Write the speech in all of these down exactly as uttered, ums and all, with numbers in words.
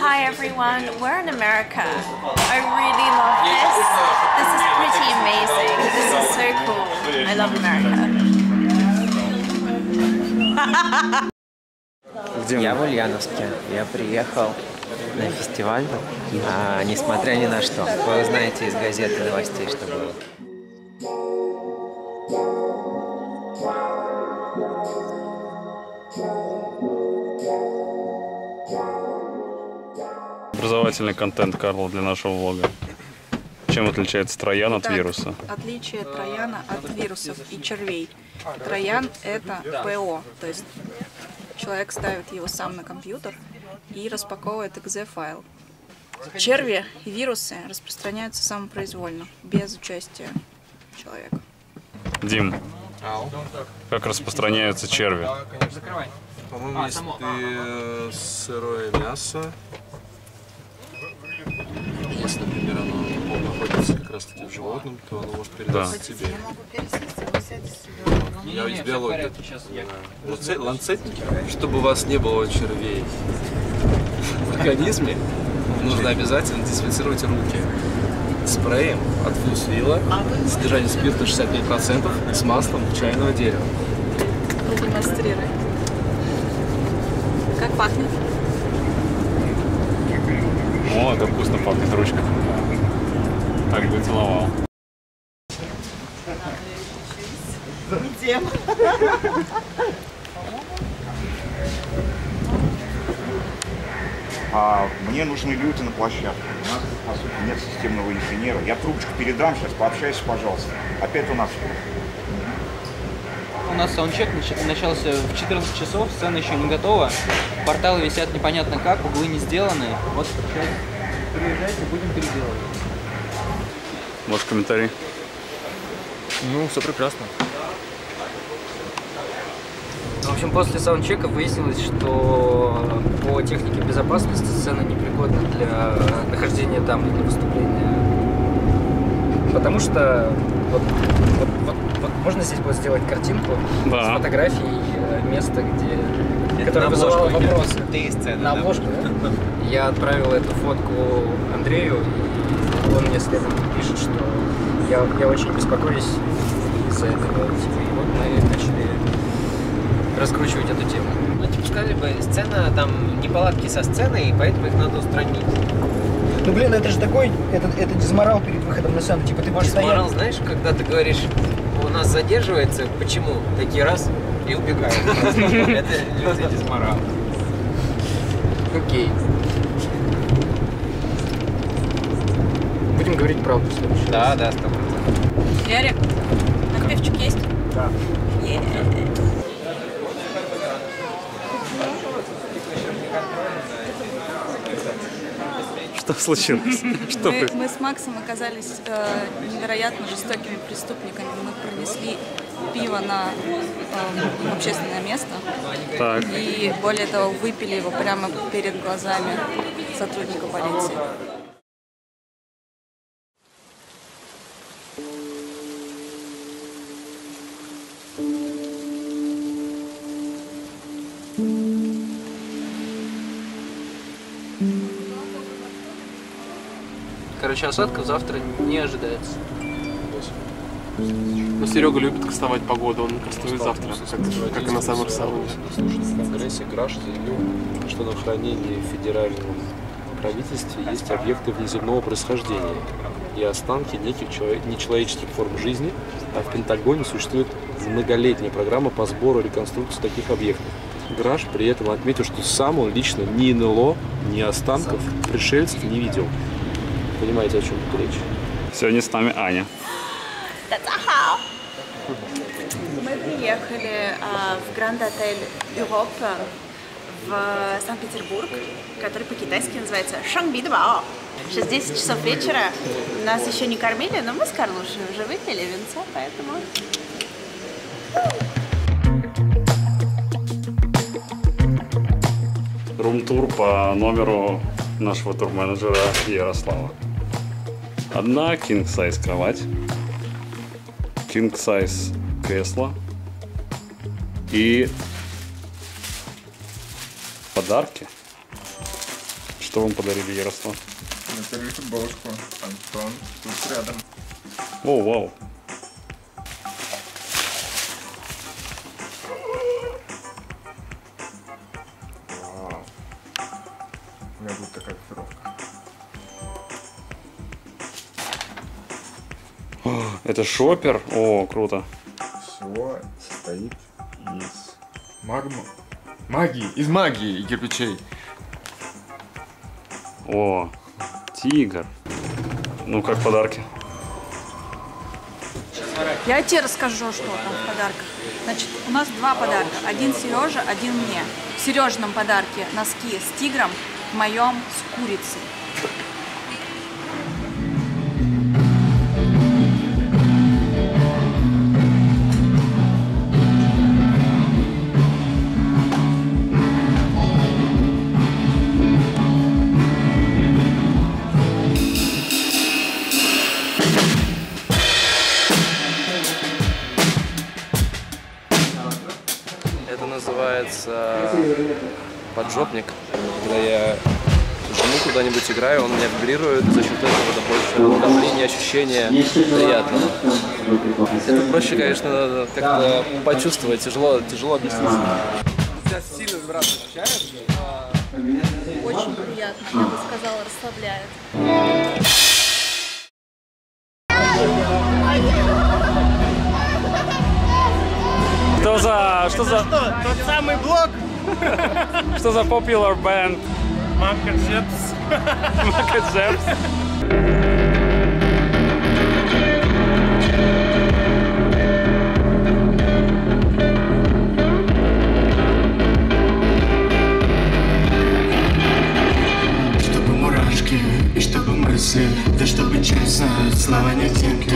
Hi everyone, we're in America. I really love this. This is pretty amazing. This is so cool. I love America. Я в Ульяновске. Я приехал на фестиваль, а, несмотря ни на что. Вы узнаете из газеты новостей, что было. Образовательный контент, Карла, для нашего влога. Чем отличается троян от вируса? Отличие трояна от вирусов и червей. Троян – это ПО, то есть человек ставит его сам на компьютер и распаковывает экзе файл. Черви и вирусы распространяются самопроизвольно, без участия человека. Дим, как распространяются черви? По-моему, если ты сырое мясо, если, например, оно находится как раз таки в животном, то оно может передаться да. тебе. Я из биологии. Ланцетники. Чтобы у вас не было червей в организме, нужно обязательно дезинфицировать руки спреем от флюсвилла, содержание спирта шестьдесят пять процентов с маслом чайного дерева. Продемонстрируй. Как пахнет? О, это вкусно пахнет, ручка. Так бы целовал. А мне нужны люди на площадке. У нас, по сути, нет системного инженера. Я трубочку передам сейчас, пообщайся, пожалуйста. Опять у нас. У нас саундчек начался в четырнадцать часов, сцена еще не готова. Порталы висят непонятно как, углы не сделаны. Вот сейчас приезжайте, будем переделывать. Ваш комментарий? Ну, все прекрасно. В общем, после саундчека выяснилось, что по технике безопасности сцена непригодна для нахождения там, для выступления. Потому что вот, вот, вот, вот можно здесь будет сделать картинку да. с фотографией места, где, которое вызывало вопросы. Ты сцена, на обложку, да? Я отправил эту фотку Андрею, и он мне следом пишет, что я, я очень беспокоюсь из-за этого. И вот мы начали раскручивать эту тему. Ну, типа, сказали бы, сцена, там, неполадки со сценой, и поэтому их надо устранить. Ну, блин, это же такой, это, это дизморал перед выходом на сцену, типа, ты можешь стоять... Дизморал, знаешь, когда ты говоришь, у нас задерживается, почему? Такие раз и убегают. Это люди дизморал. Окей. Будем говорить правду в следующий раз. Да, да, сто процентов. Ярик, напивчик есть? Да. Что случилось? Что мы, мы с Максом оказались э, невероятно жестокими преступниками. Мы пронесли пиво на э, общественное место. Так. И более того, выпили его прямо перед глазами сотрудника полиции. Короче, осадков завтра не ожидается. Но Серега любит кастовать погоду, он кастует завтра, как, как и на самом самом. В Конгрессе Граш заявил, что на хранении в федеральном правительстве есть объекты внеземного происхождения и останки неких нечеловеческих форм жизни, а в Пентагоне существует многолетняя программа по сбору и реконструкции таких объектов. Граш при этом отметил, что сам он лично ни эн эл о, ни останков пришельцев не видел. Понимаете, о чем тут речь? Сегодня с нами Аня. Мы приехали а, в Гранд-отель Европа в Санкт-Петербург, который по-китайски называется Шангбидбао. Сейчас десять часов вечера, нас еще не кормили, но мы с Карлушей уже выпили винца, поэтому... Рум-тур по номеру нашего турменеджера Ярослава. Одна king-size кровать, king-size кресло и подарки. Что вам подарили, Ярослав? Натали футболочку. Антон тут рядом. О, вау. Вау. У меня будет такая татуировка. Это шопер? О, круто. Все состоит из магмы. Магии. Из магии и кирпичей. О, тигр. Ну, как подарки? Я тебе расскажу, что там в подарках. Значит, у нас два подарка. Один Сереже, один мне. В Сережином подарке носки с тигром, в моем с курицей. Это называется поджопник. Когда я жму куда-нибудь играю, он меня вибрирует, за счет этого больше давления, ощущения приятного. Это проще, конечно, как-то почувствовать, тяжело, тяжело объяснить. Сейчас сильно вибрация ощущаешь? Очень приятно, я бы сказала, расслабляет. Что за... Что за... Что? Тот самый блог? Что за popular band? Мака Джепс. Мака Джепс. Чтобы мурашки и чтобы мысли, да чтобы честно, слова не тенки.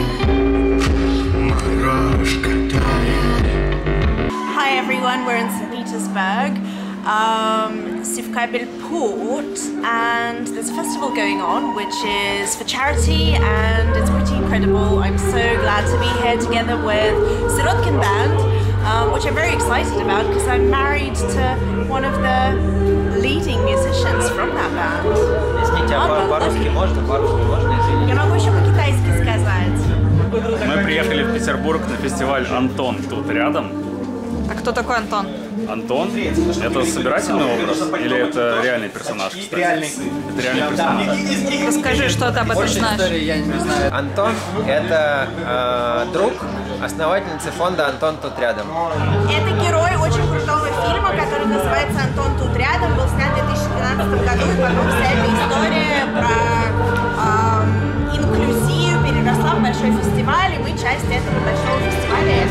Морожка тает. Hi everyone, we're in Saint Petersburg, um, Sivkabel Port, and there's a festival going on which is for charity and it's pretty incredible. I'm so glad to be here together with Sirotkin Band, um, which I'm very excited about because I'm married to one of the leading musicians from that band. Извините, а по-русски можно? По-русски можно, извините? Я могу еще по-китайски сказать. Мы приехали в Петербург на фестиваль «Антон» тут рядом. А кто такой Антон? Антон? Это собирательный образ? Или это реальный персонаж, кстати? Реальный. Это реальный персонаж. Расскажи, что ты об этом знаешь. Я не знаю. Антон – это э, друг основательницы фонда «Антон тут рядом». Это герой очень крутого фильма, который называется «Антон тут рядом», был снят в две тысячи двенадцатом году, и потом вся эта история про эм, инклюзию переросла в большой фестиваль, и мы часть этого большого фестиваля.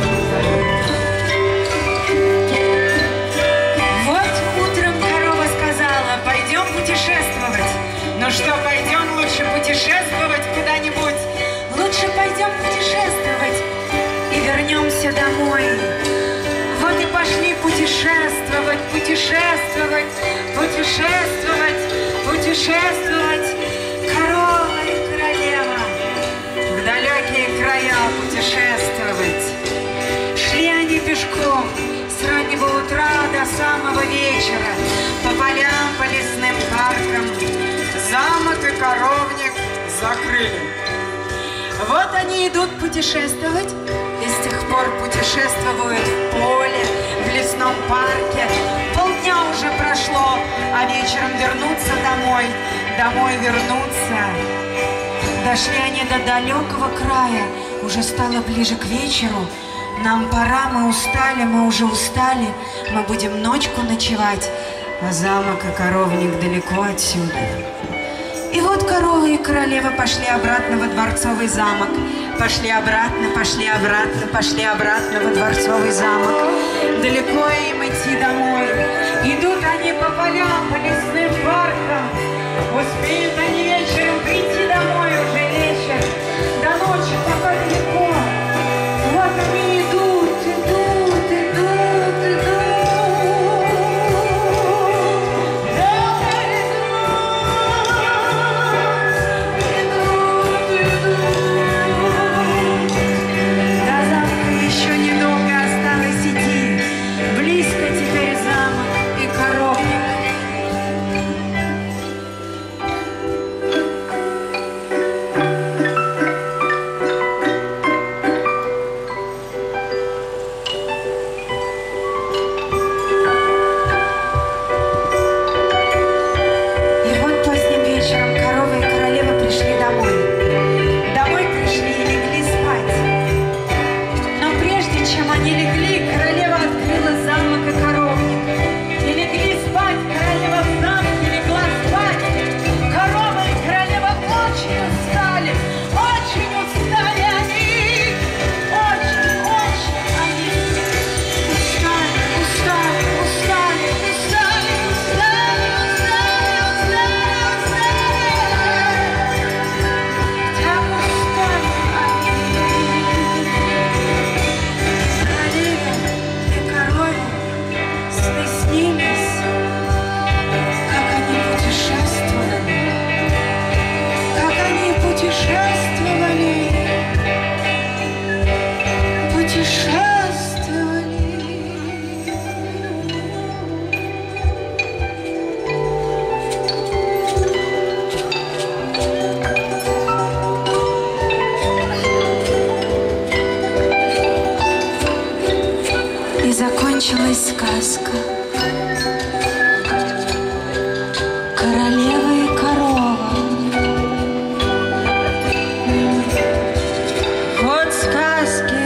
Вот утром корова сказала, пойдем путешествовать. Ну что, пойдем лучше путешествовать куда-нибудь. Лучше пойдем путешествовать и вернемся домой. Вот и пошли путешествовать, путешествовать, путешествовать, путешествовать. Корова и королева в далекие края путешествовать. Шли они пешком с раннего утра до самого вечера, по полям, по лесным паркам. Замок и коровник закрыли. Вот они идут путешествовать, и с тех пор путешествуют в поле, в лесном парке. Полдня уже прошло, а вечером вернуться домой, домой вернуться. Дошли они до далекого края, уже стало ближе к вечеру. Нам пора, мы устали, мы уже устали, мы будем ночку ночевать, а замок и коровник далеко отсюда. И вот корова и королева пошли обратно во дворцовый замок. Пошли обратно, пошли обратно, пошли обратно во дворцовый замок. Далеко им идти домой. Идут они по полям, по лесным паркам. Успеют они вечером прийти домой, уже вечер. До ночи пока далеко. Вот они идут, идут, идут, идут. кончилась сказка. Королева и корова. Вот сказки.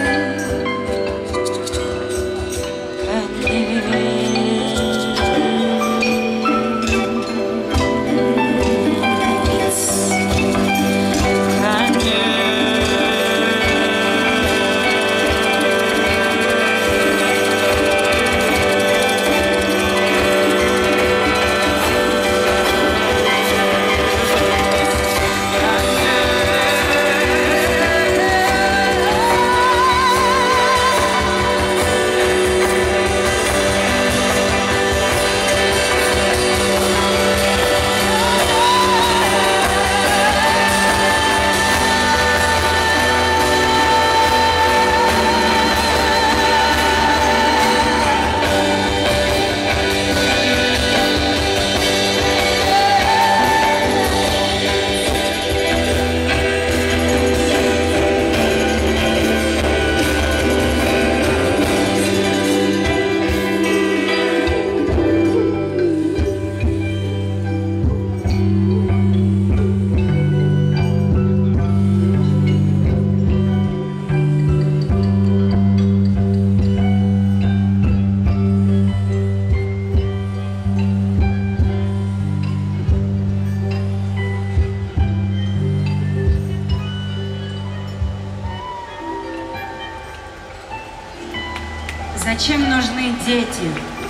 Зачем нужны дети?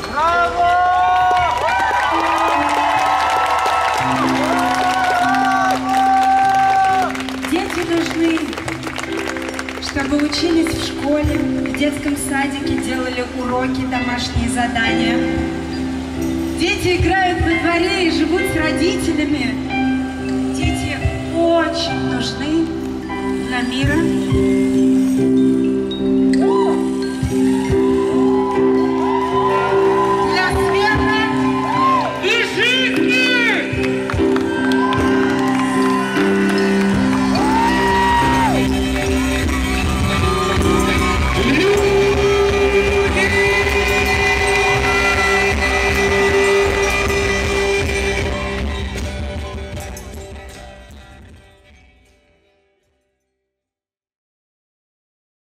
Дети нужны, чтобы учились в школе, в детском садике, делали уроки, домашние задания. Дети играют во дворе и живут с родителями. Дети очень нужны для мира